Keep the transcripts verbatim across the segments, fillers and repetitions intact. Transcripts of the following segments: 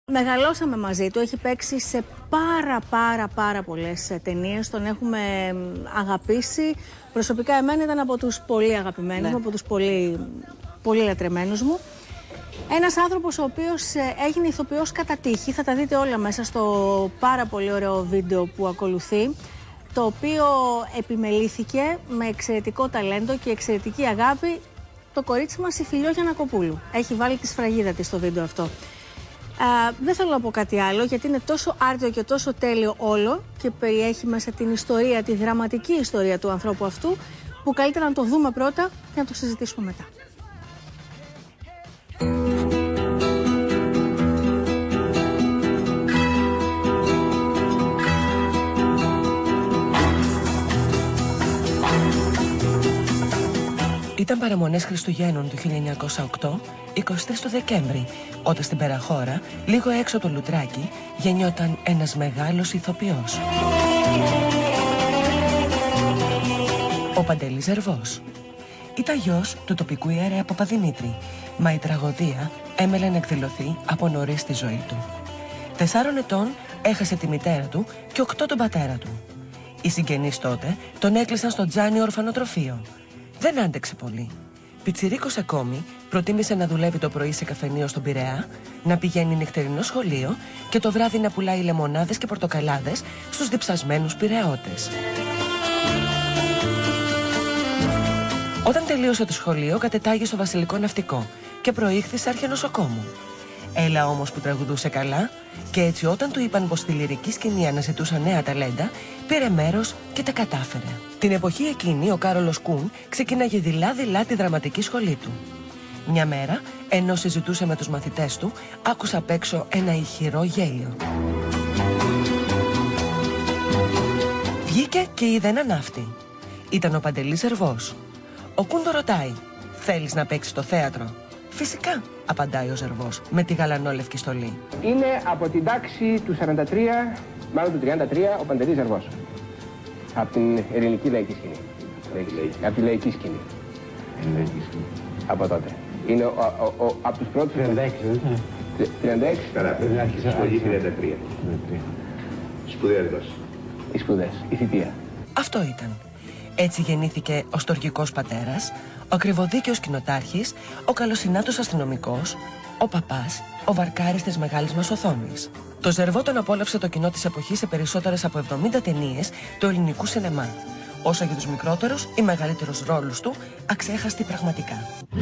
Μεγαλώσαμε μαζί του, έχει παίξει σε πάρα πάρα πάρα πολλές ταινίες, τον έχουμε αγαπήσει. Προσωπικά εμένα ήταν από τους πολύ αγαπημένους μου, ναι. από τους πολύ, πολύ λατρεμένους μου. Ένας άνθρωπος ο οποίος έγινε ηθοποιός κατά τύχη, θα τα δείτε όλα μέσα στο πάρα πολύ ωραίο βίντεο που ακολουθεί, το οποίο επιμελήθηκε με εξαιρετικό ταλέντο και εξαιρετική αγάπη το κορίτσι μας η Φιλιό Γιαννακοπούλου. Έχει βάλει τη σφραγίδα της στο βίντεο αυτό. Uh, δεν θέλω να πω κάτι άλλο, γιατί είναι τόσο άρτιο και τόσο τέλειο όλο και περιέχει μέσα την ιστορία, τη δραματική ιστορία του ανθρώπου αυτού, που καλύτερα να το δούμε πρώτα και να το συζητήσουμε μετά. Ήταν παραμονές Χριστουγέννων του χίλια εννιακόσια οκτώ, εικοστή τρίτη του Δεκέμβρη, όταν στην Περαχώρα, λίγο έξω από το Λουτράκι, γεννιόταν ένας μεγάλος ηθοποιός. Ο Παντελής Ζερβός. Ήταν γιος του τοπικού ιερέα Παπαδημήτρη, μα η τραγωδία έμελε να εκδηλωθεί από νωρίς στη ζωή του. Τεσσάρων ετών έχασε τη μητέρα του και οκτώ τον πατέρα του. Οι συγγενείς τότε τον έκλεισαν στο Τζάνι ορφανοτροφείο. Δεν άντεξε πολύ. Πιτσιρίκος ακόμη, προτίμησε να δουλεύει το πρωί σε καφενείο στον Πειραιά, να πηγαίνει νυχτερινό σχολείο και το βράδυ να πουλάει λεμονάδες και πορτοκαλάδες στους διψασμένους Πειραιώτες. Όταν τελείωσε το σχολείο, κατετάγει στο Βασιλικό Ναυτικό και προήχθη σε αρχαινοσοκόμου. Έλα όμως που τραγουδούσε καλά, και έτσι όταν του είπαν πως στη λυρική σκηνή αναζητούσαν νέα ταλέντα, πήρε μέρος και τα κατάφερε. Την εποχή εκείνη ο Κάρολος Κουν ξεκίναγε δειλά-δειλά τη δραματική σχολή του. Μια μέρα, ενώ συζητούσε με τους μαθητές του, άκουσα απ' έξω ένα ηχηρό γέλιο. Βγήκε και είδε ένα ναύτη. Ήταν ο Παντελής Ζερβός. Ο Κουν το ρωτάει: «Θέλεις να παίξεις στο θέατρο?» «Φυσικά», απαντάει ο Ζερβός με τη γαλανόλευκη στολή. Είναι από την τάξη του σαράντα τρία, μάλλον του τριάντα τρία, ο Παντελής Ζερβός. Από την ελληνική λαϊκή σκηνή. Λαϊκή. Από τη λαϊκή σκηνή. Λαϊκή σκηνή. Από τότε. Είναι ο, ο, ο, από τους πρώτους... τριάντα έξι, δεν είναι. τριάντα έξι. Καλά, πρέπει να άρχισε σχολή τριάντα τρία. Σπουδαία δόση. Οι σπουδές, η θητεία. Αυτό ήταν. Έτσι γεννήθηκε ο στοργικός πατέρας, ο ακριβοδίκαιος κοινοτάρχης, ο καλοσυνάτος αστυνομικός, ο παπάς, ο βαρκάρης της μεγάλης μας οθόνης. Το Ζερβό τον απόλαυσε το κοινό της εποχής σε περισσότερες από εβδομήντα ταινίες του ελληνικού σινεμά. Όσο για τους μικρότερους ή μεγαλύτερους ρόλους του, αξέχαστη πραγματικά.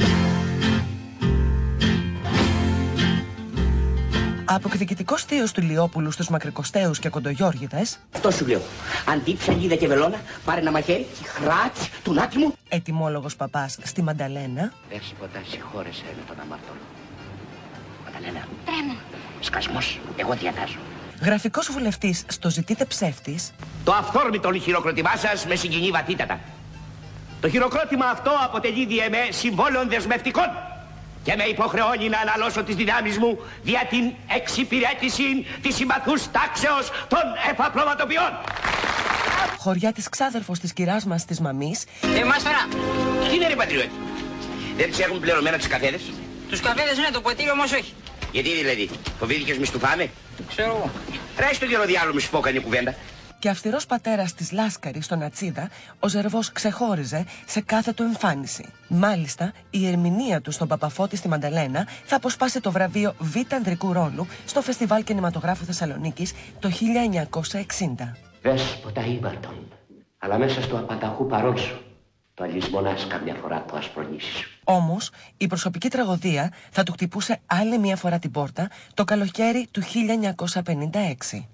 Αποκδικητικός θείος του Λιόπουλου στους Μακρικοστέους και Κοντογιώργηδες. Αυτό σου λέω. Αντί ψαλίδα και βελόνα, πάρε ένα μαχαίρι και χράτς του νάτι μου. Ετοιμόλογος παπάς στη Μανταλένα. Δέσποτα, συγχώρεσαι με τον αμάρτωλο. Μανταλένα. Τρέμω. Σκασμός. Εγώ διατάζω. Γραφικός βουλευτής στο Ζητείτε ψεύτης. Το αυθόρμητο χειροκρότημά σας με συγκινεί βαθύτατα. Το χειροκρότημα αυτό αποτελεί δι' εμέ συμβόλων δεσμευτικών και με υποχρεώνει να αναλώσω τις δυνάμεις μου δια την εξυπηρέτηση της συμπαθούς τάξεως των εφαπλωματοποιών. Χωριά της ξάδερφος της κυράς μας της μαμής. Ε, Μάστορα, τι είναι ρε πατριώτη? Δεν τις έχουν πληρωμένα τους καφέδες? Τους καφέδες ναι, το ποτήρι όμως όχι. Γιατί δηλαδή, φοβήθηκες μη στουφάμε? Ξέρω εγώ. Ρε στο καιρό διάλογο μη σου πω κανένα κουβέντα. Και αυστηρός πατέρας της Λάσκαρης στον Ατσίδα, ο Ζερβός ξεχώριζε σε κάθε του εμφάνιση. Μάλιστα, η ερμηνεία του στον Παπαφώτη στη Μανταλένα θα αποσπάσει το βραβείο Β' Ανδρικού Ρόλου στο Φεστιβάλ Κινηματογράφου Θεσσαλονίκης το χίλια εννιακόσια εξήντα. Δέσποτα ύπαρτον, αλλά μέσα στο απανταχού παρόν σου, το αλυσμονάς καμιά φορά το ασπρονήσι σου. Όμως, η προσωπική τραγωδία θα του χτυπούσε άλλη μία φορά την πόρτα το καλοκαίρι του χίλια εννιακόσια πενήντα έξι.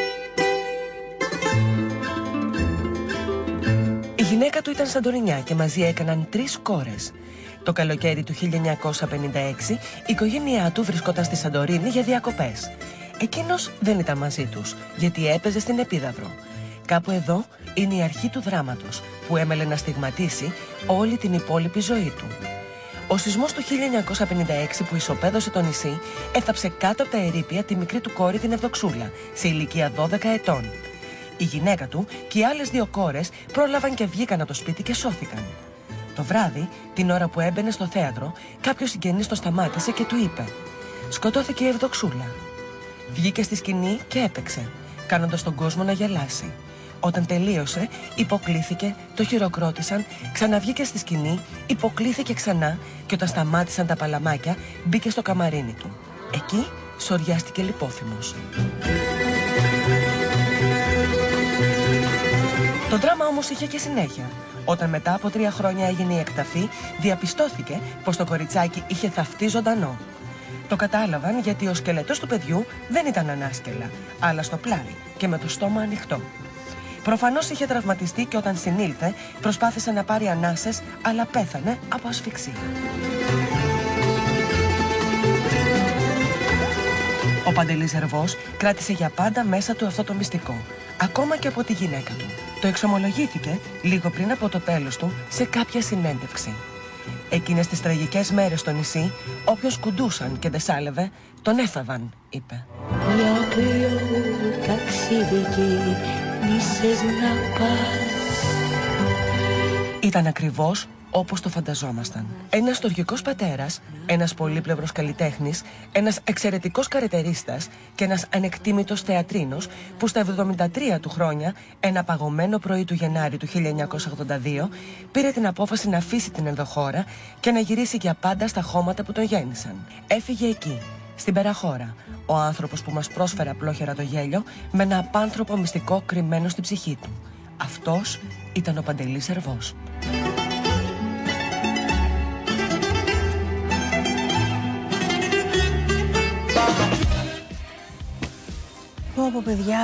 Η γυναίκα του ήταν Σαντορινιά και μαζί έκαναν τρεις κόρες. Το καλοκαίρι του χίλια εννιακόσια πενήντα έξι η οικογένειά του βρισκόταν στη Σαντορίνη για διακοπές. Εκείνος δεν ήταν μαζί τους, γιατί έπαιζε στην Επίδαυρο. Κάπου εδώ είναι η αρχή του δράματος, που έμελε να στιγματίσει όλη την υπόλοιπη ζωή του. Ο σεισμός του χίλια εννιακόσια πενήντα έξι που ισοπαίδωσε το νησί έθαψε κάτω από τα ερείπια τη μικρή του κόρη την Ευδοξούλα, σε ηλικία δώδεκα ετών. Η γυναίκα του και οι άλλες δύο κόρες πρόλαβαν και βγήκαν από το σπίτι και σώθηκαν. Το βράδυ, την ώρα που έμπαινε στο θέατρο, κάποιος συγγενής το σταμάτησε και του είπε: «Σκοτώθηκε η Ευδοξούλα». Βγήκε στη σκηνή και έπαιξε, κάνοντας τον κόσμο να γελάσει. Όταν τελείωσε, υποκλήθηκε, το χειροκρότησαν, ξαναβγήκε στη σκηνή, υποκλήθηκε ξανά και όταν σταμάτησαν τα παλαμάκια, μπήκε στο καμαρίνι του. Εκεί σοριάστηκε λιπόθυμος. Το δράμα όμως είχε και συνέχεια. Όταν μετά από τρία χρόνια έγινε η εκταφή, διαπιστώθηκε πως το κοριτσάκι είχε θαυτεί ζωντανό. Το κατάλαβαν γιατί ο σκελετός του παιδιού δεν ήταν ανάσκελα, αλλά στο πλάι και με το στόμα ανοιχτό. Προφανώς είχε τραυματιστεί και όταν συνήλθε προσπάθησε να πάρει ανάσες, αλλά πέθανε από ασφυξία. Ο Παντελής Ζερβός κράτησε για πάντα μέσα του αυτό το μυστικό, ακόμα και από τη γυναίκα του. Το εξομολογήθηκε λίγο πριν από το τέλος του σε κάποια συνέντευξη. Εκείνες τις τραγικές μέρες στο νησί, όποιος κουντούσαν και δεν σάλευε, τον έφευαν, είπε. Για ποιο ταξίδι νήσες να πας. Ήταν ακριβώς όπως το φανταζόμασταν. Ένας στοργικός πατέρας, ένας πολύπλευρος καλλιτέχνης, ένας εξαιρετικός καρετερίστας και ένας ανεκτήμητος θεατρίνος που στα εβδομήντα τρία του χρόνια, ένα παγωμένο πρωί του Γενάρη του χίλια εννιακόσια ογδόντα δύο, πήρε την απόφαση να αφήσει την ενδοχώρα και να γυρίσει για πάντα στα χώματα που τον γέννησαν. Έφυγε εκεί, στην Περαχώρα, ο άνθρωπος που μας πρόσφερε απλόχερα το γέλιο με ένα απάνθρωπο μυστικό κρυμμένο στην ψυχή του. Αυτός ήταν ο Παντελής Ζερβός. Πω πω παιδιά,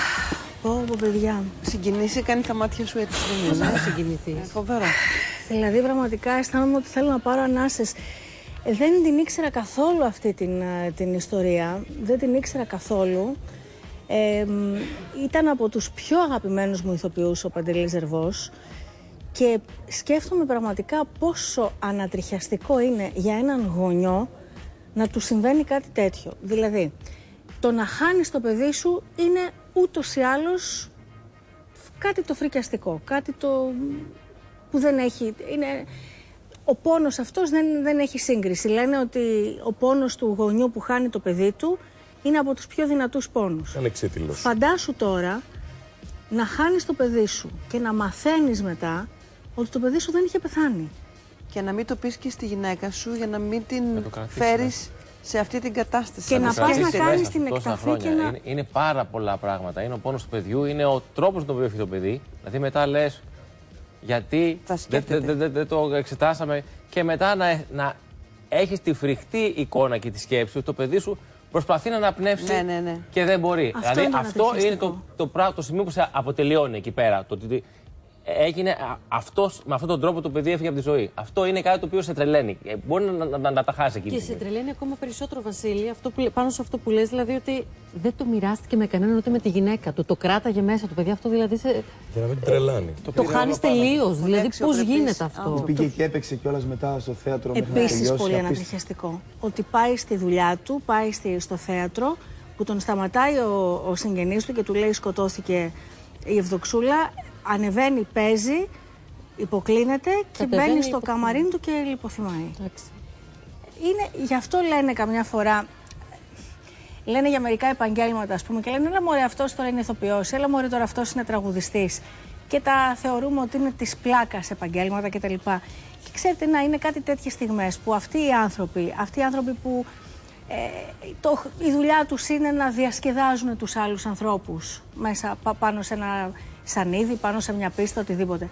πω πω παιδιά. Συγκινήσει, κάνει τα μάτια σου έτσι, δεν είναι? Να συγκινηθείς. Ε, φοβερό. Δηλαδή πραγματικά αισθάνομαι ότι θέλω να πάρω ανάσες. Ε, δεν την ήξερα καθόλου αυτή την, την ιστορία, δεν την ήξερα καθόλου. Ε, ήταν από τους πιο αγαπημένους μου ηθοποιούς ο Παντελής Ζερβός και σκέφτομαι πραγματικά πόσο ανατριχιαστικό είναι για έναν γονιό να του συμβαίνει κάτι τέτοιο. Δηλαδή, το να χάνεις το παιδί σου είναι ούτως ή άλλως κάτι το φρικιαστικό, κάτι το που δεν έχει... Είναι... Ο πόνος αυτός δεν, δεν έχει σύγκριση. Λένε ότι ο πόνος του γονιού που χάνει το παιδί του είναι από τους πιο δυνατούς πόνους. Ανεξίτηλος. Φαντάσου τώρα να χάνεις το παιδί σου και να μαθαίνεις μετά ότι το παιδί σου δεν είχε πεθάνει. Και να μην το πεις και στη γυναίκα σου για να μην την φέρεις σε αυτή την κατάσταση. Και να πας να κάνεις την εκταφή και να... Είναι, είναι πάρα πολλά πράγματα. Είναι ο πόνος του παιδιού, είναι ο τρόπος τον οποίο έχει το παιδί. Δηλαδή μετά λες γιατί δεν δε, δε, δε, δε το εξετάσαμε και μετά να, να έχεις τη φρικτή εικόνα και τη σκέψη ότι το παιδί σου προσπαθεί να αναπνεύσει ναι, ναι, ναι. και δεν μπορεί. Αυτό δηλαδή είναι αυτό είναι το, το, το, το σημείο που σε αποτελειώνει εκεί πέρα. Το ότι έγινε αυτός, με αυτόν τον τρόπο το παιδί έφυγε από τη ζωή. Αυτό είναι κάτι το οποίο σε τρελαίνει. Μπορεί να, να, να, να τα χάσει εκεί. Και σε τρελαίνει ακόμα περισσότερο, Βασίλη, αυτό που, πάνω σε αυτό που λες, δηλαδή ότι δεν το μοιράστηκε με κανέναν ούτε με τη γυναίκα του. Το κράταγε μέσα του, παιδί. Αυτό δηλαδή. Σε... Για να μην τρελάνει. Το, το χάνει τελείως. Δηλαδή, πώς γίνεται αυτό. Το πήγε και έπαιξε κιόλας μετά στο θέατρο. Επίσης πολύ ανατριχιαστικό. Ότι πάει στη δουλειά του, πάει στη, στο θέατρο, που τον σταματάει ο, ο συγγενής του και του λέει σκοτώθηκε η Ευδοξούλα. Ανεβαίνει, παίζει, υποκλίνεται και κατεβαίνει, μπαίνει στο καμαρίνι του και λιποθυμάει. Είναι, γι' αυτό λένε καμιά φορά, λένε για μερικά επαγγέλματα, ας πούμε, και λένε έλα μωρέ αυτός τώρα είναι ηθοποιός, έλα μωρέ τώρα αυτός είναι τραγουδιστής. Και τα θεωρούμε ότι είναι της πλάκας επαγγέλματα κτλ. Και ξέρετε, να είναι κάτι τέτοιες στιγμές που αυτοί οι άνθρωποι, αυτοί οι άνθρωποι που ε, το, η δουλειά τους είναι να διασκεδάζουν τους άλλους ανθρώπους μέσα πάνω σε ένα σανίδι, πάνω σε μια πίστα, οτιδήποτε.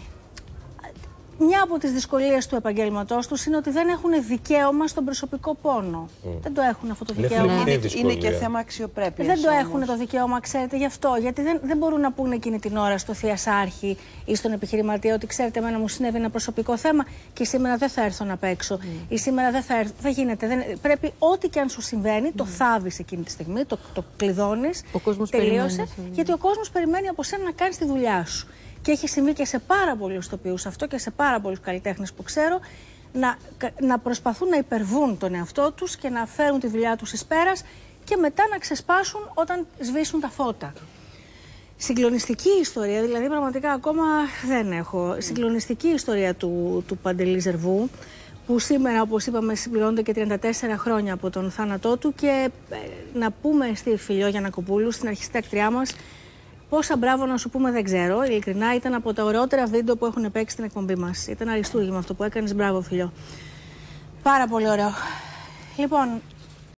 Μια από τις δυσκολίες του επαγγέλματός τους είναι ότι δεν έχουν δικαίωμα στον προσωπικό πόνο. Mm. Δεν το έχουν αυτό το δικαίωμα. Είναι, είναι, είναι και θέμα αξιοπρέπειας. Δεν το όμως. έχουν το δικαίωμα, ξέρετε, γι' αυτό. Γιατί δεν, δεν μπορούν να πούνε εκείνη την ώρα στο θειασάρχη ή στον επιχειρηματία ότι ξέρετε, εμένα μου συνέβη ένα προσωπικό θέμα και σήμερα δεν θα έρθω να παίξω. Mm. Ή σήμερα δεν θα έρθω. Δεν γίνεται. Δεν, πρέπει ό,τι και αν σου συμβαίνει, mm. το θάβεις εκείνη τη στιγμή, το, το κλειδώνεις. Τελείωσε. Γιατί ο κόσμος περιμένει από σένα να κάνεις τη δουλειά σου. Και έχει συμβεί και σε πάρα πολλούς ηθοποιούς αυτό και σε πάρα πολλούς καλλιτέχνες που ξέρω να, να προσπαθούν να υπερβούν τον εαυτό τους και να φέρουν τη δουλειά τους εις πέρας και μετά να ξεσπάσουν όταν σβήσουν τα φώτα. Συγκλονιστική ιστορία, δηλαδή πραγματικά ακόμα δεν έχω. Συγκλονιστική ιστορία του, του Παντελή Ζερβού που σήμερα, όπως είπαμε, συμπληρώνονται και τριάντα τέσσερα χρόνια από τον θάνατό του. Και ε, να πούμε στη Φιλιό Γιαννακοπούλου, στην αρχιστή ακτριά μας, πόσα μπράβο να σου πούμε δεν ξέρω. Ειλικρινά ήταν από τα ωραιότερα βίντεο που έχουν παίξει στην εκπομπή μας. Ήταν αριστούργημα αυτό που έκανες. Μπράβο, Φιλιό. Πάρα πολύ ωραίο. Λοιπόν,